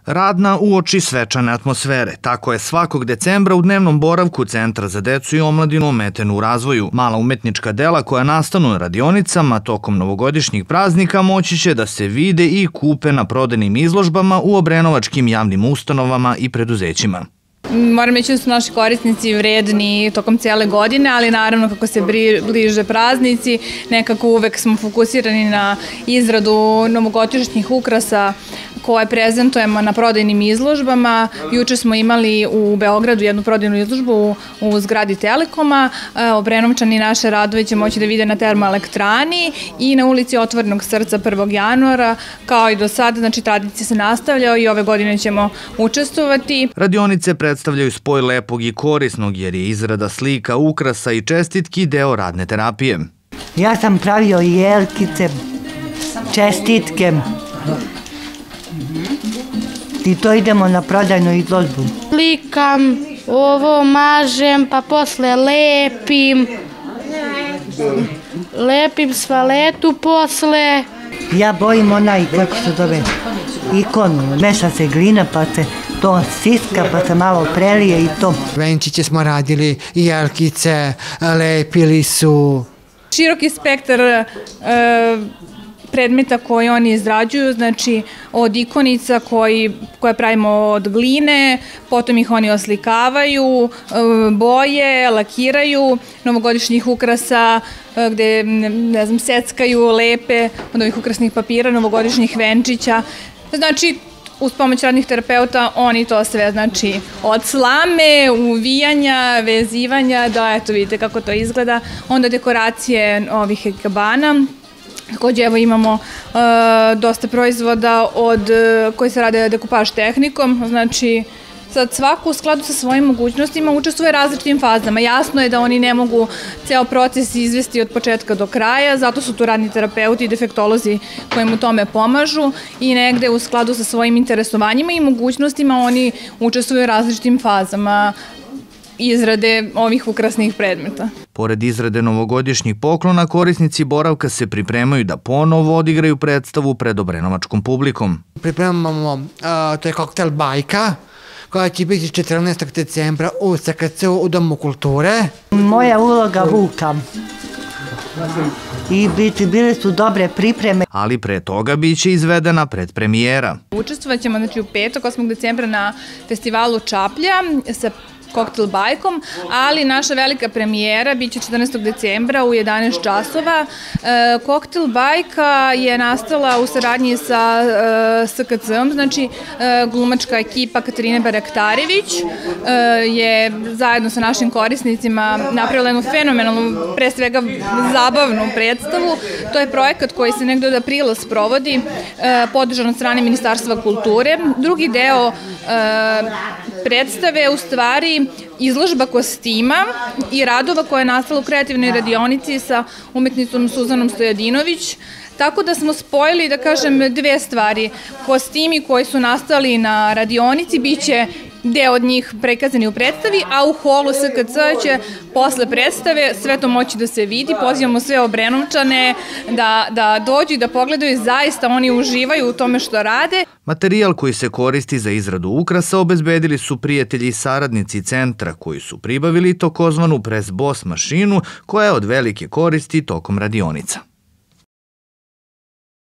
Radna uoči svečane atmosfere. Tako je svakog decembra u dnevnom boravku Centra za decu i omladinu ometenu u razvoju. Mala umetnička dela koja nastanu na radionicama tokom novogodišnjih praznika moći će da se vide i kupe na prodajnim izložbama u obrenovačkim javnim ustanovama i preduzećima. Moram reći da su naši korisnici vredni tokom cijele godine, ali naravno kako se bliže praznici, nekako uvek smo fokusirani na izradu novogodišnjih ukrasa koje prezentujemo na prodajnim izložbama. Juče smo imali u Beogradu jednu prodajnu izložbu u zgradi Telekoma. Obrenovčani naše radove će moći da vide na termoelektrani i na ulici Otvorenog srca 1. januara. Kao i do sada, znači tradicija se nastavlja i ove godine ćemo učestvovati. Radionice predstavljaju spoj lepog i korisnog jer je izrada slika, ukrasa i čestitki deo radne terapije. Ja sam pravio i jelkice, čestitke. I to idemo na prodajnu izložbu. Slikam, ovo mažem, pa posle lepim. Lepim svaletu posle. Ja bojim onaj, kako se zove, ikonu. Meša se glina pa se to siska pa se malo prelije i to. Venčiće smo radili, jelkice, lepili su. Široki spektar predmeta koje oni izrađuju, znači od ikonica koje pravimo od gline, potom ih oni oslikavaju, boje, lakiraju, novogodišnjih ukrasa gde, ne znam, seckaju, lepe od ovih ukrasnih papira, novogodišnjih venčića. Znači, uz pomoć radnih terapeuta oni to sve, znači od slame, uvijanja, vezivanja, da eto vidite kako to izgleda, onda dekoracije ovih ekabana. Također evo imamo dosta proizvoda koji se rade dekupaž tehnikom, znači sad svako u skladu sa svojim mogućnostima učestvuje različitim fazama. Jasno je da oni ne mogu ceo proces izvesti od početka do kraja, zato su tu radni terapeuti i defektolozi koji mu tome pomažu i negde u skladu sa svojim interesovanjima i mogućnostima oni učestvuju u različitim fazama izrade ovih ukrasnih predmeta. Pored izrade novogodišnjih poklona, korisnici boravka se pripremaju da ponovo odigraju predstavu pred obrenovačkom publikom. Pripremamo, to je koktel Bajka, koja će biti 14. decembra u SKC-u u Domu kulture. Moja uloga Vuka. I bile su dobre pripreme. Ali pre toga biće izvedena predpremijera. Učestvovat ćemo znači, u petak, 8. decembra na festivalu Čaplja sa koktel bajkom, ali naša velika premijera biće 14. decembra u 11 časova. Koktel bajka je nastala u saradnji sa SKC-om, znači glumačka ekipa Katarine Baraktarević je zajedno sa našim korisnicima napravila jednu fenomenalnu, pre svega zabavnu predstavu. To je projekat koji se negde od aprila sprovodi, podržan od strane Ministarstva kulture. Drugi deo predstave u stvari izložba kostima i radova koja je nastala u kreativnoj radionici sa umetnicom Suzanom Stojadinović. Tako da smo spojili, da kažem, dve stvari. Kostimi koji su nastali na radionici biće deo od njih prikazani u predstavi, a u holu SKC će posle predstave sve to moći da se vidi. Pozivamo sve Obrenovčane da dođu i da pogledaju, zaista oni uživaju u tome što rade. Materijal koji se koristi za izradu ukrasa obezbedili su prijatelji i saradnici centra koji su pribavili takozvanu press boss mašinu koja je od velike koristi tokom radionica.